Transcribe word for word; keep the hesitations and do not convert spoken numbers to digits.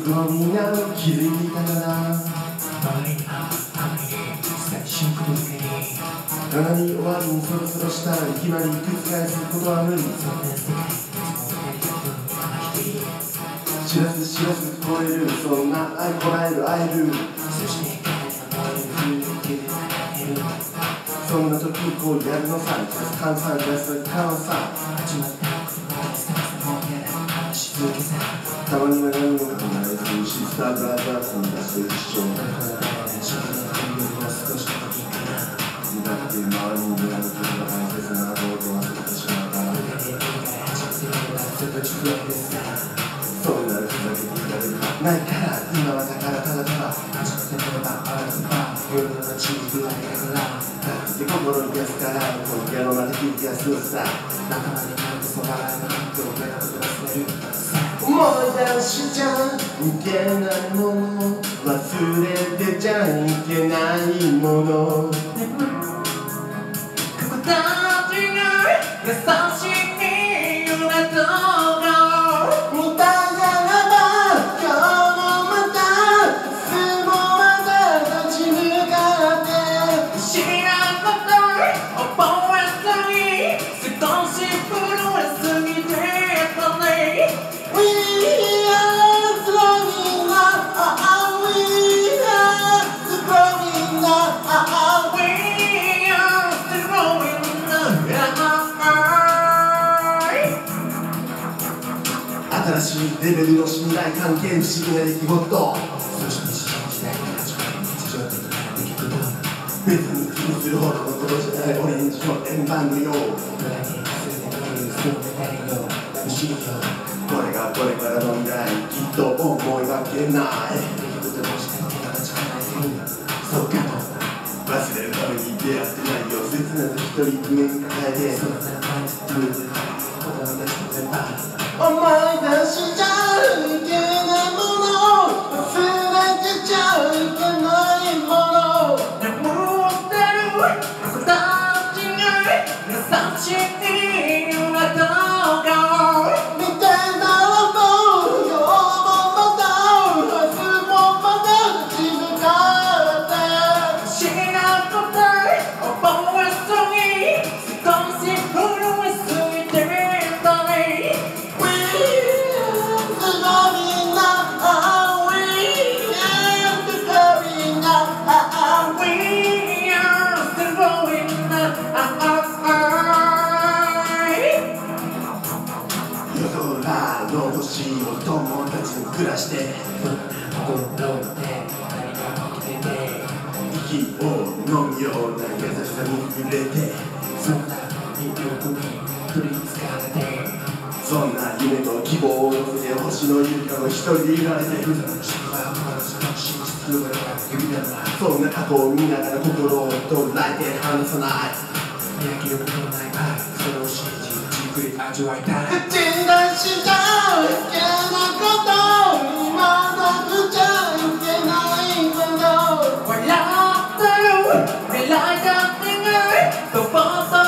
ごみんな気づいたかな。 周りにあまり最新ことづけに七に終わりにそろそろしたらいきなり繰り返すことは無理。 そんな世界いつも二人分一人知らず知らず超えるそんな愛こらえる会える。 そして彼の燃える風景で流れるそんな時こうやるのさ。換算出す可能さ。 始まったこともスタンスも嫌だ話し続けさたまには何も考えずにシスターブラザーズの出す一緒。 だから仕事の分量を少しでもいいかなだって周りに見られてるのが大切なことを忘れてしまうから。 腕でいいから始めてみればすぐ熟練ですからそんなふざけていられるかないから今はだからただただ始めてみればあるとか夜の街に具合だから心癒すから今夜のまた気がするさ。 仲間になんてそばらいのって俺のこと忘れる思い出しちゃいけないもの忘れてちゃいけないものここたちが優しい夢とみたいならば今日もまた明日もまた立ち向かって知らんこと覚えずに少し震えすぎてたね We are growing up, we are growing up. We are still growing up 新しいレベルの信頼関係不思議な出来事。 そして日常時代に始まる日常的な出来事別に気にするほどのことじゃないオレンジの円盤のよう。 裏にすでにいるその願いよ不思議よこれがこれからの未来きっと思いがけない出来事として手が立ち離れてるそうかも忘れるために出会ってないよ切なく一人胸に抱えてそんな前に思い出してくれば思い出しちゃいけないもの忘れてちゃいけないもの眠ってる僕たちが優しい夢とみたいならもう今日もまた明日もまた立ち向かって知らんこと覚えすぎ少し震えすぎてたね We are growing up, we are growing up. We are still growing up 夜空の星を友達に暮らして心って何が起きてて息を飲むような優しさに触れてそんな魅力に取りつかれてそんな夢と希望を乗せて星のゆりかご一人でいられてる職場を殺すの真実のが指だなそんな過去を見ながら心を捉えて離さない焼き色のない愛それを信じじっくり味わいたい口に出しちゃいけないこと今なくちゃいけないもの笑ってる未来が願いとぼと